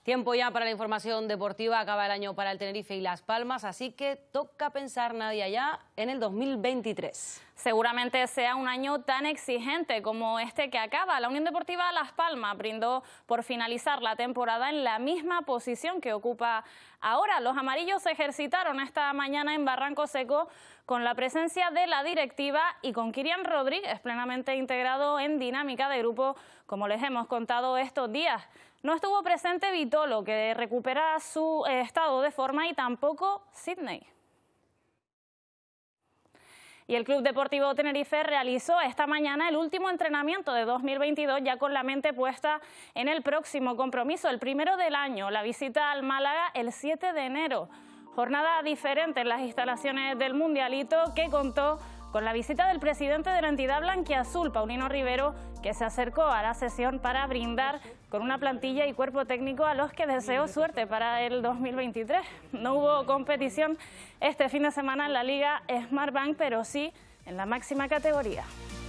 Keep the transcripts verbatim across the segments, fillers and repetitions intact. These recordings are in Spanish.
Tiempo ya para la información deportiva. Acaba el año para el Tenerife y Las Palmas, así que toca pensar, Nadia, ya en el dos mil veintitrés. Seguramente sea un año tan exigente como este que acaba. La Unión Deportiva Las Palmas brindó por finalizar la temporada en la misma posición que ocupa ahora. Los amarillos se ejercitaron esta mañana en Barranco Seco con la presencia de la directiva y con Kirian Rodríguez plenamente integrado en dinámica de grupo, como les hemos contado estos días. No estuvo presente Vitolo, que recupera su estado de forma, y tampoco Sidney. Y el Club Deportivo Tenerife realizó esta mañana el último entrenamiento de dos mil veintidós, ya con la mente puesta en el próximo compromiso, el primero del año, la visita al Málaga el siete de enero. Jornada diferente en las instalaciones del Mundialito, que contó con la visita del presidente de la entidad blanquiazul, Paulino Rivero, que se acercó a la sesión para brindar con una plantilla y cuerpo técnico a los que deseó suerte para el dos mil veintitrés. No hubo competición este fin de semana en la Liga Smartbank, pero sí en la máxima categoría.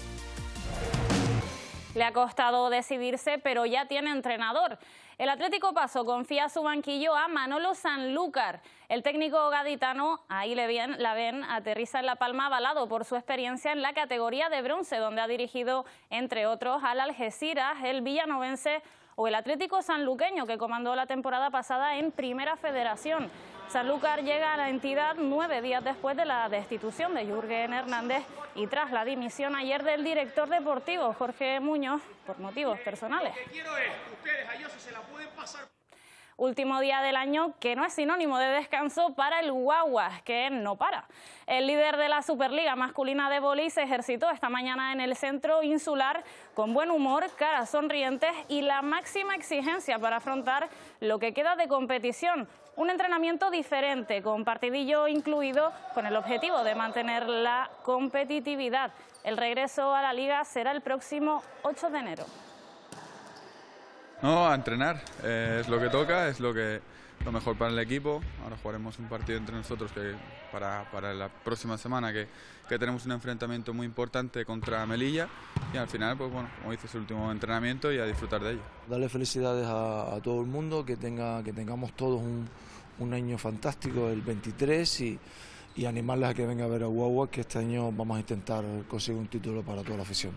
Le ha costado decidirse, pero ya tiene entrenador. El Atlético Paso confía su banquillo a Manolo Sanlúcar. El técnico gaditano, ahí le ven, la ven, aterriza en La Palma avalado por su experiencia en la categoría de bronce, donde ha dirigido, entre otros, al Algeciras, el villanovense o el Atlético sanluqueño, que comandó la temporada pasada en Primera Federación. Sanlúcar llega a la entidad nueve días después de la destitución de Jürgen Hernández y tras la dimisión ayer del director deportivo, Jorge Muñoz, por motivos personales. Lo que quiero es que ustedes a ellos se la pueden pasar. Último día del año que no es sinónimo de descanso para el Guaguas, que no para. El líder de la Superliga masculina de vóley se ejercitó esta mañana en el centro insular con buen humor, caras sonrientes y la máxima exigencia para afrontar lo que queda de competición. Un entrenamiento diferente, con partidillo incluido, con el objetivo de mantener la competitividad. El regreso a la liga será el próximo ocho de enero. No, a entrenar, eh, es lo que toca, es lo que lo mejor para el equipo. Ahora jugaremos un partido entre nosotros que para, para la próxima semana, que, que tenemos un enfrentamiento muy importante contra Melilla, y al final, pues bueno, como dices, el último entrenamiento y a disfrutar de ello. Darle felicidades a, a todo el mundo, que, tenga, que tengamos todos un, un año fantástico, el veintitrés, y, y animarles a que vengan a ver a Guagua, que este año vamos a intentar conseguir un título para toda la afición.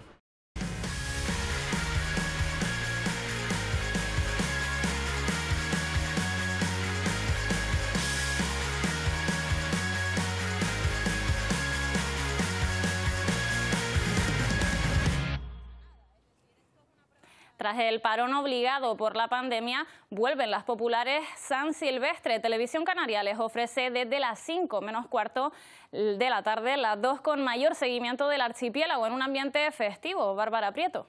Tras el parón obligado por la pandemia, vuelven las populares San Silvestre. Televisión Canaria les ofrece desde las cinco menos cuarto de la tarde las dos con mayor seguimiento del archipiélago en un ambiente festivo. Bárbara Prieto.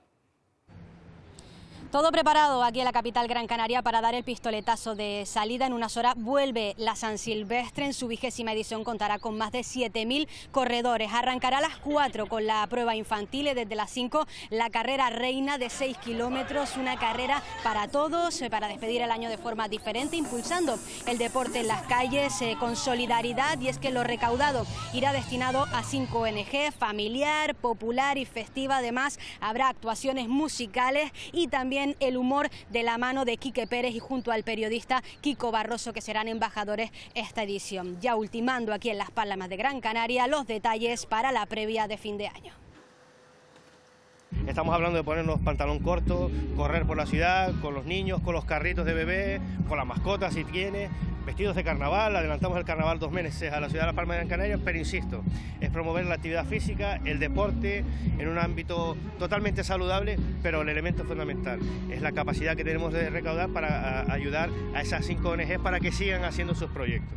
Todo preparado aquí en la capital Gran Canaria para dar el pistoletazo de salida. En unas horas vuelve la San Silvestre. En su vigésima edición contará con más de siete mil corredores. Arrancará a las cuatro con la prueba infantil y desde las cinco la carrera reina de seis kilómetros. Una carrera para todos, para despedir el año de forma diferente, impulsando el deporte en las calles eh, con solidaridad. Y es que lo recaudado irá destinado a cinco O N G, familiar, popular y festiva. Además, habrá actuaciones musicales y también el humor de la mano de Quique Pérez y junto al periodista Kiko Barroso, que serán embajadores esta edición. Ya ultimando aquí en Las Palmas de Gran Canaria los detalles para la previa de fin de año. Estamos hablando de ponernos pantalón corto, correr por la ciudad, con los niños, con los carritos de bebé, con las mascotas si tiene, vestidos de carnaval. Adelantamos el carnaval dos meses a la ciudad de Las Palmas de Gran Canaria, pero insisto, es promover la actividad física, el deporte, en un ámbito totalmente saludable, pero el elemento fundamental es la capacidad que tenemos de recaudar para a, ayudar a esas cinco O N Ges para que sigan haciendo sus proyectos.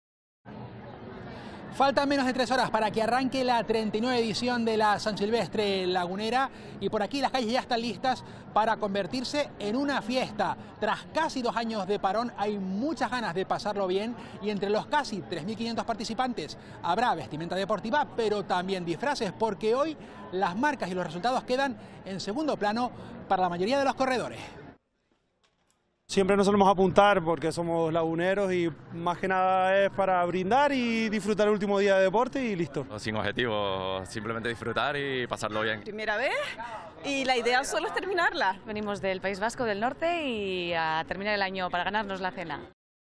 Faltan menos de tres horas para que arranque la treinta y nueve edición de la San Silvestre Lagunera, y por aquí las calles ya están listas para convertirse en una fiesta. Tras casi dos años de parón hay muchas ganas de pasarlo bien, y entre los casi tres mil quinientos participantes habrá vestimenta deportiva, pero también disfraces, porque hoy las marcas y los resultados quedan en segundo plano para la mayoría de los corredores. Siempre nos solemos apuntar porque somos laguneros y más que nada es para brindar y disfrutar el último día de deporte y listo. Sin objetivo, simplemente disfrutar y pasarlo bien. Primera vez y la idea solo es terminarla. Venimos del País Vasco, del norte, y a terminar el año para ganarnos la cena.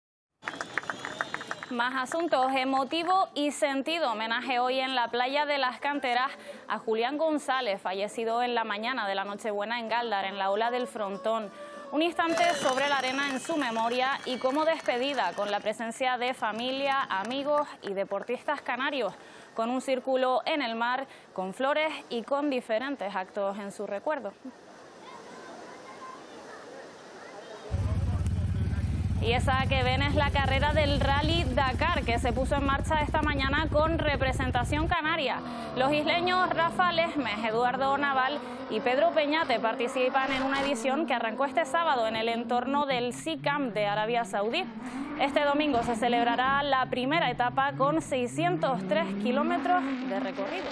Más asuntos, emotivo y sentido homenaje hoy en la playa de las Canteras a Julián González, fallecido en la mañana de la Nochebuena en Gáldar, en la ola del Frontón. Un instante sobre la arena en su memoria y como despedida con la presencia de familia, amigos y deportistas canarios, con un círculo en el mar, con flores y con diferentes actos en su recuerdo. Y esa que ven es la carrera del Rally Dakar, que se puso en marcha esta mañana con representación canaria. Los isleños Rafa Lesmes, Eduardo Naval y Pedro Peñate participan en una edición que arrancó este sábado en el entorno del Sea Camp de Arabia Saudí. Este domingo se celebrará la primera etapa con seiscientos tres kilómetros de recorrido.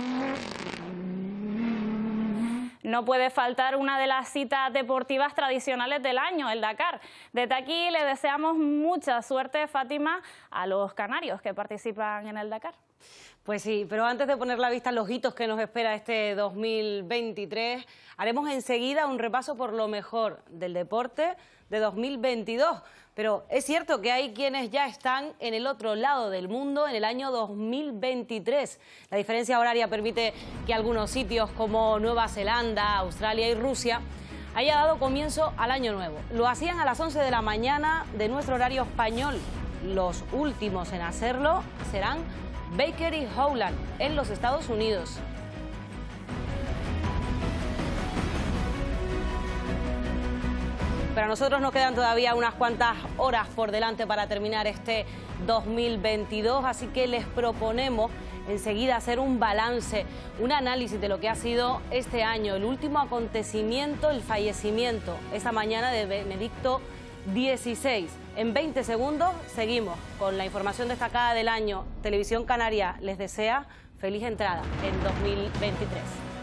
No puede faltar una de las citas deportivas tradicionales del año, el Dakar. Desde aquí le deseamos mucha suerte, Fátima, a los canarios que participan en el Dakar. Pues sí, pero antes de poner la vista en los hitos que nos espera este dos mil veintitrés, haremos enseguida un repaso por lo mejor del deporte de dos mil veintidós. Pero es cierto que hay quienes ya están en el otro lado del mundo en el año dos mil veintitrés. La diferencia horaria permite que algunos sitios como Nueva Zelanda, Australia y Rusia haya dado comienzo al año nuevo. Lo hacían a las once de la mañana de nuestro horario español. Los últimos en hacerlo serán Baker y Howland en los Estados Unidos. Pero a nosotros nos quedan todavía unas cuantas horas por delante para terminar este dos mil veintidós, así que les proponemos enseguida hacer un balance, un análisis de lo que ha sido este año, el último acontecimiento, el fallecimiento esta mañana de Benedicto dieciséis. En veinte segundos seguimos con la información destacada del año. Televisión Canaria les desea feliz entrada en dos mil veintitrés.